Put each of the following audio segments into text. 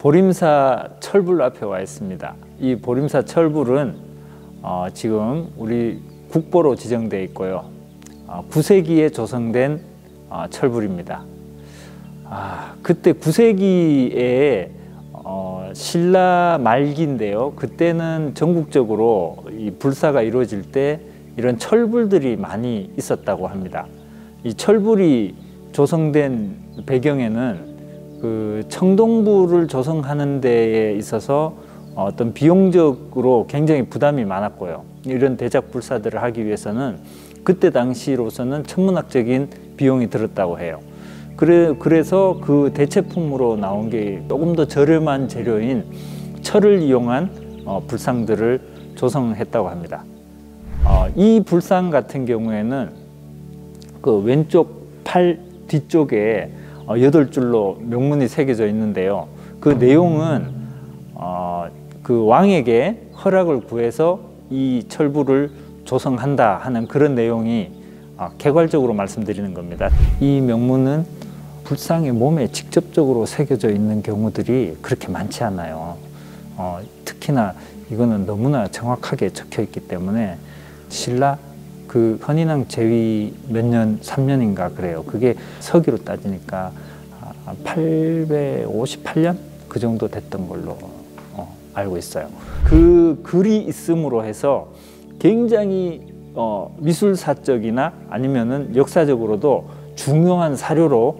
보림사 철불 앞에 와 있습니다. 이 보림사 철불은 지금 우리 국보로 지정되어 있고요. 9세기에 조성된 철불입니다. 그때 9세기에 신라 말기인데요. 그때는 전국적으로 이 불사가 이루어질 때 이런 철불들이 많이 있었다고 합니다. 이 철불이 조성된 배경에는 그 청동불을 조성하는 데에 있어서 어떤 비용적으로 굉장히 부담이 많았고요. 이런 대작 불사들을 하기 위해서는 그때 당시로서는 천문학적인 비용이 들었다고 해요. 그래서 그 대체품으로 나온 게 조금 더 저렴한 재료인 철을 이용한 불상들을 조성했다고 합니다. 이 불상 같은 경우에는 그 왼쪽 팔 뒤쪽에 8줄로 명문이 새겨져 있는데요. 그 내용은 그 왕에게 허락을 구해서 이 철불을 조성한다 하는 그런 내용이 개괄적으로 말씀드리는 겁니다. 이 명문은 불상의 몸에 직접적으로 새겨져 있는 경우들이 그렇게 많지 않아요. 특히나 이거는 너무나 정확하게 적혀 있기 때문에 신라 그 헌인왕 제위 몇 년, 3년인가 그래요. 그게 서기로 따지니까 858년 그 정도 됐던 걸로 알고 있어요. 그 글이 있음으로 해서 굉장히 미술사적이나 아니면은 역사적으로도 중요한 사료로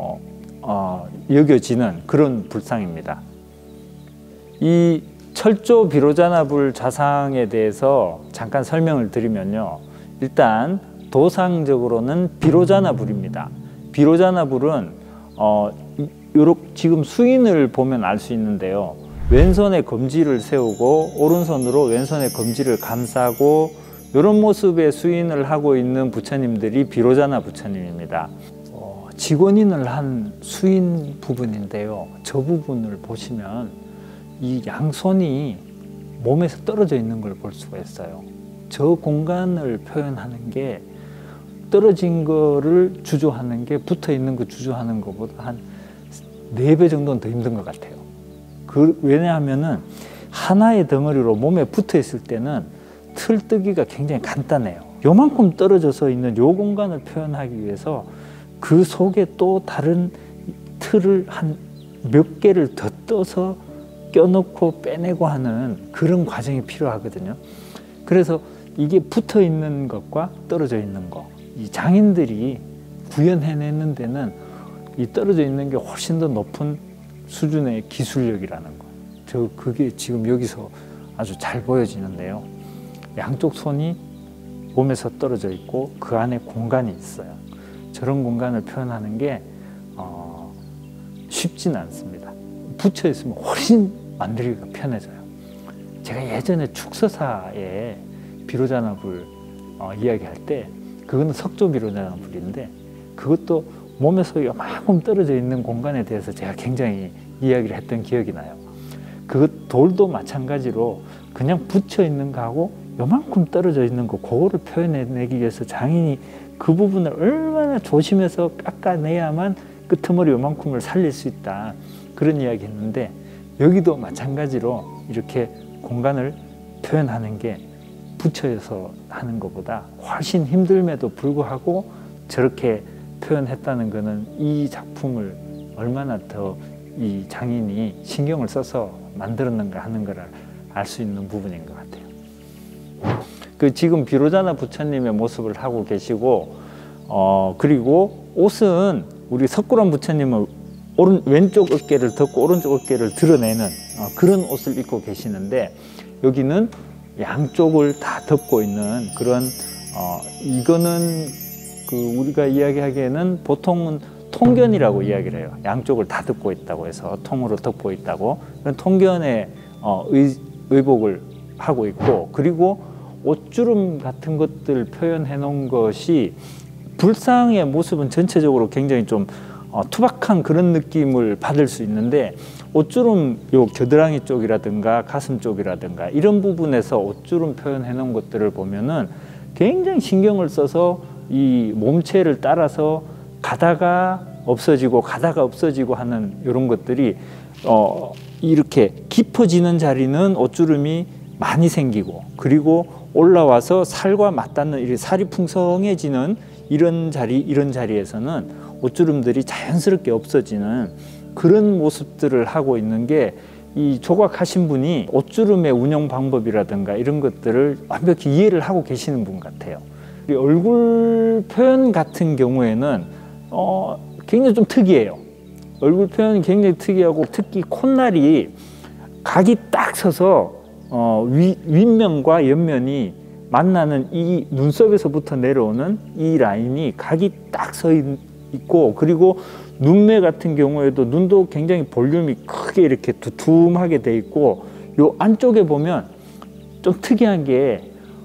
여겨지는 그런 불상입니다. 이 철조 비로자나불 좌상에 대해서 잠깐 설명을 드리면요. 일단 도상적으로는 비로자나불입니다. 비로자나불은 지금 수인을 보면 알 수 있는데요. 왼손에 검지를 세우고 오른손으로 왼손의 검지를 감싸고 이런 모습의 수인을 하고 있는 부처님들이 비로자나 부처님입니다. 직원인을 한 수인 부분인데요. 저 부분을 보시면 이 양손이 몸에서 떨어져 있는 걸 볼 수가 있어요. 저 공간을 표현하는 게 떨어진 거를 주조하는 게 붙어 있는 거 주조하는 것보다 한 4배 정도는 더 힘든 것 같아요. 왜냐하면은 하나의 덩어리로 몸에 붙어 있을 때는 틀 뜨기가 굉장히 간단해요. 요만큼 떨어져서 있는 요 공간을 표현하기 위해서 그 속에 또 다른 틀을 한 몇 개를 더 떠서 껴놓고 빼내고 하는 그런 과정이 필요하거든요. 그래서 이게 붙어 있는 것과 떨어져 있는 것, 이 장인들이 구현해내는 데는 이 떨어져 있는 게 훨씬 더 높은 수준의 기술력이라는 거. 그게 지금 여기서 아주 잘 보여지는데요. 양쪽 손이 몸에서 떨어져 있고 그 안에 공간이 있어요. 저런 공간을 표현하는 게 쉽지는 않습니다. 붙여 있으면 훨씬 만들기가 편해져요. 제가 예전에 축서사에 비로자나불 이야기할 때 그거는 석조 비로자나불인데 그것도 몸에서 요만큼 떨어져 있는 공간에 대해서 제가 굉장히 이야기를 했던 기억이 나요. 그 돌도 마찬가지로 그냥 붙여 있는 거하고 요만큼 떨어져 있는 거 그거를 표현해내기 위해서 장인이 그 부분을 얼마나 조심해서 깎아내야만 끄트머리 요만큼을 살릴 수 있다 그런 이야기 했는데 여기도 마찬가지로 이렇게 공간을 표현하는 게 붙여서 하는 것보다 훨씬 힘듦에도 불구하고 저렇게 표현했다는 것은 이 작품을 얼마나 더 이 장인이 신경을 써서 만들었는가 하는 걸 알 수 있는 부분인 것 같아요. 지금 비로자나 부처님의 모습을 하고 계시고 그리고 옷은 우리 석굴암 부처님은 왼쪽 어깨를 덮고 오른쪽 어깨를 드러내는 그런 옷을 입고 계시는데 여기는 양쪽을 다 덮고 있는 그런 이거는 우리가 이야기하기에는 보통은 통견이라고 이야기를 해요. 양쪽을 다 덮고 있다고 해서 통으로 덮고 있다고 그런 통견의 의복을 하고 있고 그리고 옷주름 같은 것들 표현해 놓은 것이 불상의 모습은 전체적으로 굉장히 좀 투박한 그런 느낌을 받을 수 있는데 옷주름 요 겨드랑이 쪽이라든가 가슴 쪽이라든가 이런 부분에서 옷주름 표현해 놓은 것들을 보면은 굉장히 신경을 써서 이 몸체를 따라서 가다가 없어지고 가다가 없어지고 하는 이런 것들이 이렇게 깊어지는 자리는 옷주름이 많이 생기고, 그리고 올라와서 살과 맞닿는 이렇게 살이 풍성해지는 이런 자리에서는 옷주름들이 자연스럽게 없어지는 그런 모습들을 하고 있는 게 이 조각하신 분이 옷주름의 운영 방법이라든가 이런 것들을 완벽히 이해를 하고 계시는 분 같아요. 얼굴 표현 같은 경우에는 굉장히 좀 특이해요. 얼굴 표현이 굉장히 특이하고, 특히 콧날이 각이 딱 서서 윗면과 옆면이 만나는 이 눈썹에서부터 내려오는 이 라인이 각이 딱 서 있고, 그리고 눈매 같은 경우에도 눈도 굉장히 볼륨이 크게 이렇게 두툼하게 돼 있고, 요 안쪽에 보면 좀 특이한 게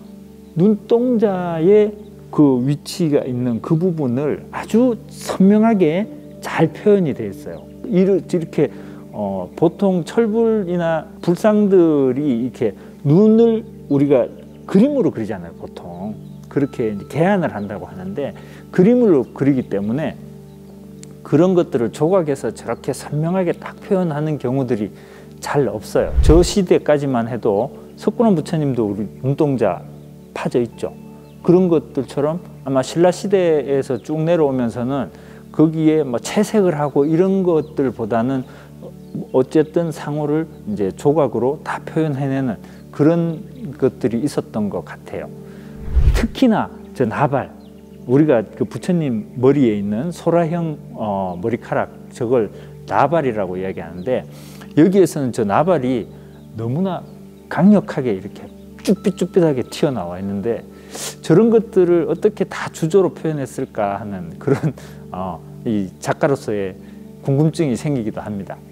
눈동자의 그 위치가 있는 그 부분을 아주 선명하게 잘 표현이 되어 있어요. 이렇게 보통 철불이나 불상들이 이렇게 눈을 우리가 그림으로 그리잖아요. 보통 그렇게 개안을 한다고 하는데, 그림으로 그리기 때문에 그런 것들을 조각에서 저렇게 선명하게 딱 표현하는 경우들이 잘 없어요. 저 시대까지만 해도 석굴원 부처님도 우리 눈동자 파져 있죠. 그런 것들처럼 아마 신라 시대에서 쭉 내려오면서는 거기에 뭐 채색을 하고 이런 것들보다는 어쨌든 상호를 이제 조각으로 다 표현해내는 그런 것들이 있었던 것 같아요. 특히나 저 나발, 우리가 그 부처님 머리에 있는 소라형 머리카락, 저걸 나발이라고 이야기하는데, 여기에서는 저 나발이 너무나 강력하게 이렇게 쭈삣쭈삣하게 튀어나와 있는데, 저런 것들을 어떻게 다 주조로 표현했을까 하는 그런 이 작가로서의 궁금증이 생기기도 합니다.